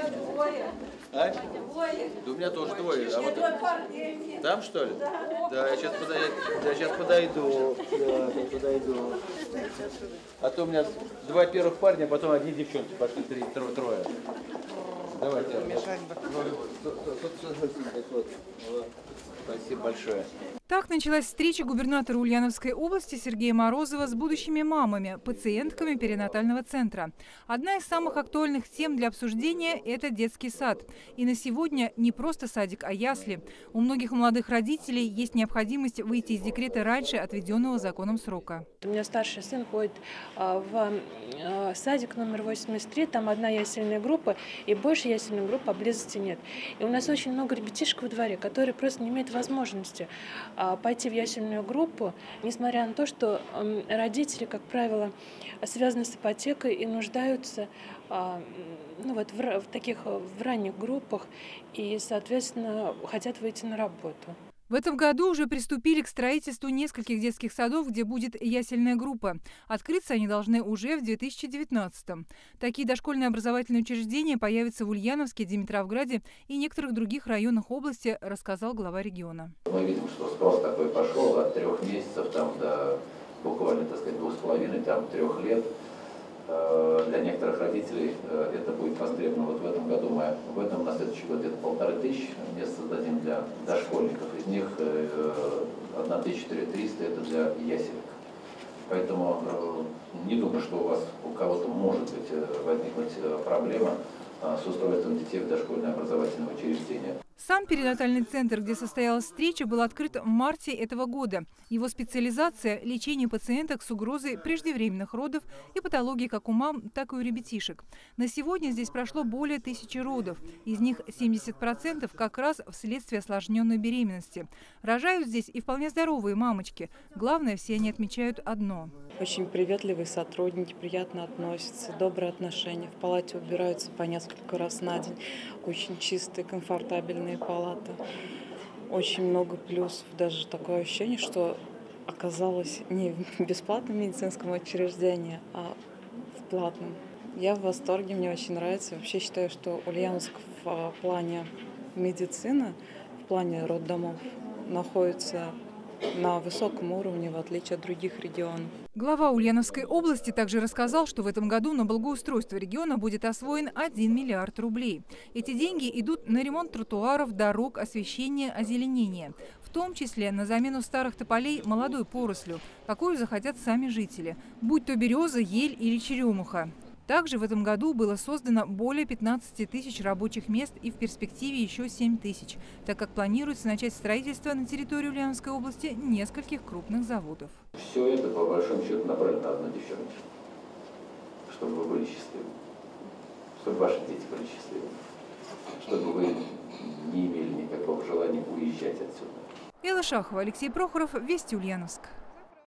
А? Да у меня тоже двое. А вот там, что ли? Да, я сейчас подойду. Да, подойду. А то у меня два первых парня, а потом одни девчонки пошли, трое. Давайте. Спасибо большое. Так началась встреча губернатора Ульяновской области Сергея Морозова с будущими мамами, пациентками перинатального центра. Одна из самых актуальных тем для обсуждения – это детский сад. И на сегодня не просто садик, а ясли. У многих молодых родителей есть необходимость выйти из декрета раньше отведенного законом срока. У меня старший сын ходит в садик номер 83, там одна ясельная группа, и больше ясельной группы поблизости нет. И у нас очень много ребятишек во дворе, которые просто не имеют возможности пойти в ясельную группу, несмотря на то, что родители, как правило, связаны с ипотекой и нуждаются в ранних группах и, соответственно, хотят выйти на работу. В этом году уже приступили к строительству нескольких детских садов, где будет ясельная группа. Открыться они должны уже в 2019-м. Такие дошкольные образовательные учреждения появятся в Ульяновске, Димитровграде и некоторых других районах области, рассказал глава региона. Мы видим, что спрос такой пошел от 3 месяцев до буквально, 2,5-3 лет. Для некоторых родителей это будет востребовано. Вот в этом году на следующий год где-то 1500 мест создадим для дошкольников. Из них 1400 это для яселек. Поэтому не думаю, что у кого-то может быть возникнуть проблема с устройством детей в дошкольное образовательное учреждение. Сам перинатальный центр, где состоялась встреча, был открыт в марте этого года. Его специализация – лечение пациенток с угрозой преждевременных родов и патологий как у мам, так и у ребятишек. На сегодня здесь прошло более 1000 родов. Из них 70% как раз вследствие осложненной беременности. Рожают здесь и вполне здоровые мамочки. Главное, все они отмечают одно. Очень приветливые сотрудники, приятно относятся, добрые отношения. В палате убираются по несколько раз на день. Очень чистые, комфортабельные палаты. Очень много плюсов. Даже такое ощущение, что оказалось не в бесплатном медицинском учреждении, а в платном. Я в восторге, мне очень нравится. Вообще считаю, что Ульяновск в плане медицины, в плане роддомов находится на высоком уровне, в отличие от других регионов. Глава Ульяновской области также рассказал, что в этом году на благоустройство региона будет освоен 1 миллиард рублей. Эти деньги идут на ремонт тротуаров, дорог, освещение, озеленение. В том числе на замену старых тополей молодой порослью, какую захотят сами жители, будь то береза, ель или черемуха. Также в этом году было создано более 15 тысяч рабочих мест и в перспективе еще 7 тысяч, так как планируется начать строительство на территории Ульяновской области нескольких крупных заводов. Все это, по большому счету, направлено на одну девчонку, чтобы вы были счастливы, чтобы ваши дети были счастливы, чтобы вы не имели никакого желания уезжать отсюда. Элла Шахова, Алексей Прохоров, Вести Ульяновск.